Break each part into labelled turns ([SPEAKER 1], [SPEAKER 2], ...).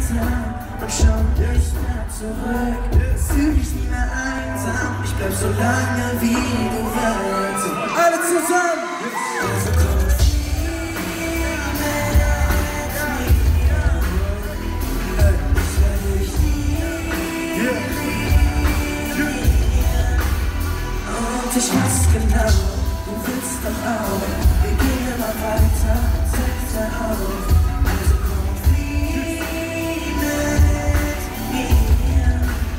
[SPEAKER 1] weiter und schau nicht mehr zurück. Fühl dich nie mehr einsam, ich bleib so lange wie du willst. Alle zusammen! Also komm, ich weiß genau, du willst doch auch. Wir gehen immer weiter, setz dir auf. Also komm, flieh mit mir.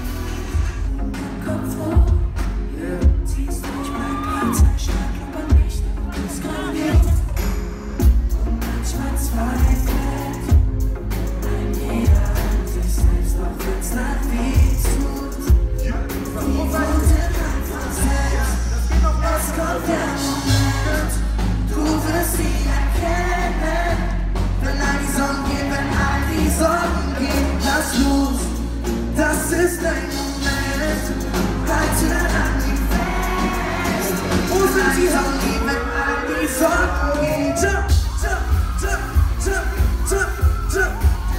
[SPEAKER 1] Kopf hoch, ziehst durch mein Panzer, stark aber nicht diskriminiert. Und manchmal zweifelt jeder an sich selbst, doch wenn's nach weh tut. Die Worte einfach selbst. Es kommt der Moment, du wirst ihn erkennen. Wenn all die Sonnen gehen, wenn all die Sorgen gehen, lass los, das ist dein Moment. Halte an die fest. Wo sind die Sonnen gehen, wenn all die Sorgen gehen? Jump, jump, jump, jump, jump, jump.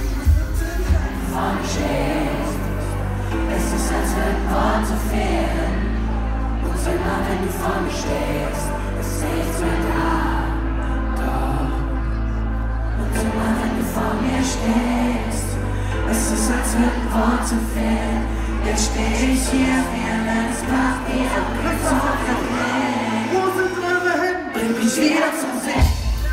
[SPEAKER 1] Vorne stehst, es ist, als würden Worte fehlen. Und immer wenn du vor mir stehst, ist nichts mehr da, doch. Und immer wenn du vor mir stehst, es ist, als würden Worte fehlen. Jetzt steh ich hier wie ein letztes Papier und wo sind eure Hände? Bring mich wieder zum Sehen.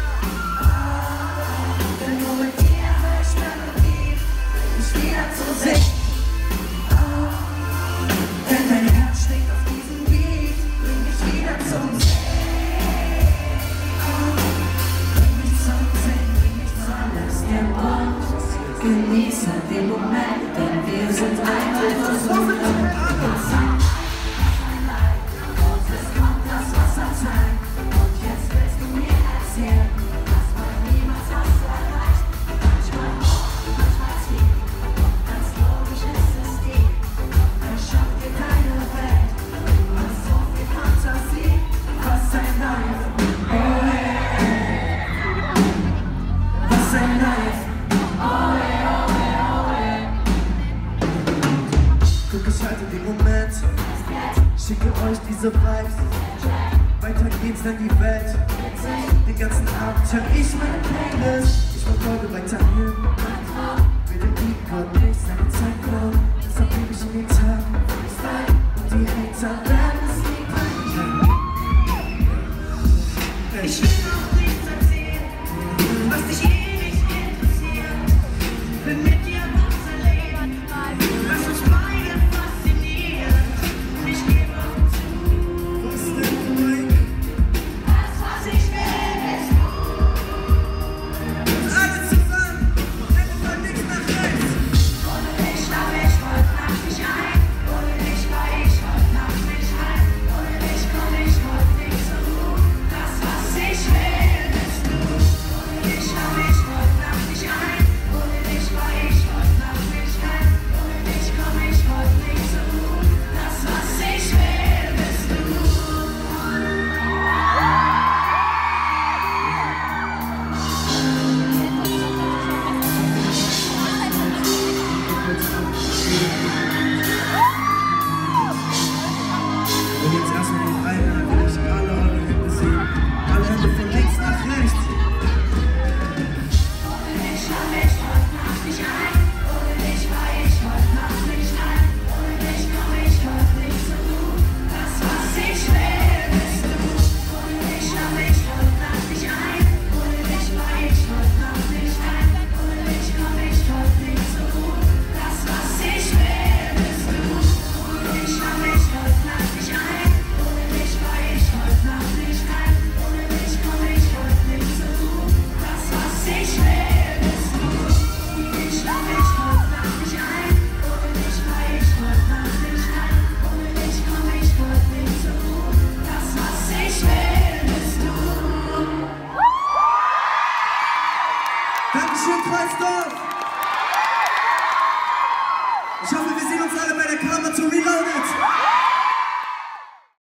[SPEAKER 1] Denn nur mit dir höre ich Melodie, bring mich wieder zum Sehen. Denn dein Herz schlägt auf diesen Beat, bring mich wieder zum Sehen. Bring mich zum Sehen, bring mich zum Alles im Bund. Genieße den Moment, denn wir sind einmal versucht. Und es kommt das Wasserzeit. Und jetzt willst du mir erzählen, dass man niemals was erreicht. Manchmal hoch, manchmal tief. Ganz logisch ist es tief. Erschafft dir deine Welt. Du hast so viel Fantasie. Was ein Life. Oh yeah. Was ein Life. Oh yeah, oh yeah, oh yeah. Guck, ich halte den Moment. Schicke euch diese Vibes. Weiter geht's in die Welt. Den ganzen Abend hör ich meine Playlist. Ich verfolge weiter hin. Mit dem Beat Gott nicht seine Zeit klauen. Deshalb lebe ich in den Tag. Und die Hater werden es nie bringen. Ich will auch nichts erzählen, was dich nicht interessiert. Bin mit dir unser Leben, was uns beide fasziniert. Ich gebe auch zu. Was denn, Mike? Das, was ich will, bist du. Alle zusammen, einfach links nach rechts. Ohne dich schlaf ich heute Nacht nicht ein. Ohne dich war ich heute Nacht nicht ein. Ohne dich komm ich heute nicht zur Ruhe. Das, was ich will, bist du. Ohne dich schlaf ich heute Nacht nicht ein. Ohne dich war ich heute Nacht nicht ein. Ohne dich komm ich heute nicht zur Ruhe. Das, was ich will, bist du. Und jetzt erstmal noch einmal, will ich alle eure Hände sehen. Alle Hände von links nach rechts. Ohne dich schlaf ich heute Nacht nicht ein. Ohne dich war ich heute Nacht nicht ein. Ohne dich komm ich heute nicht zur Ruhe. Das, was ich will, bist du. Ohne dich schlaf ich heute Nacht nicht ein. Ohne dich war ich heute Nacht nicht ein. Ohne dich komm ich heute nicht zur Ruhe. Das, was ich will, bist du. Ohne dich schlaf ich heute Nacht nicht ein. Ohne dich war ich heute Nacht nicht ein. Ohne dich komm ich heute nicht zur Ruhe. Das, was ich will, bist du. Ohne dich schlaf ich heute Nacht nicht ein. Ohne dich war ich heute Nacht nicht ein. Ohne dich komm ich heute nicht zur Ruhe. Das, was ich will, bist du. Dankeschön, Kreisdorf!